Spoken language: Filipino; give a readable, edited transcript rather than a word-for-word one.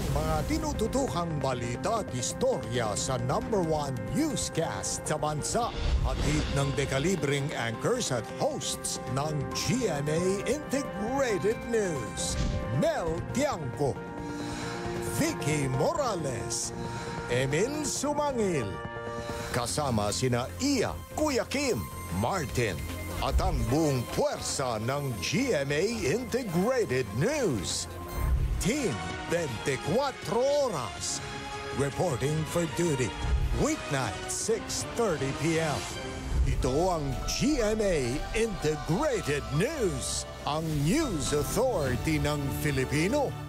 mga tinututukang balita at istorya sa #1 newscast sa bansa. Hatid ng kalibreng anchors at hosts ng GMA Integrated News. Mel Tiangco, Vicky Morales, Emil Sumangil. Kasama sina Kuya Kim, Martin, at ang buong puwersa ng GMA Integrated News. Team 24 Oras. Reporting for duty. Weeknights 6:30 PM. Ito ang GMA Integrated News, ang news authority ng Filipino.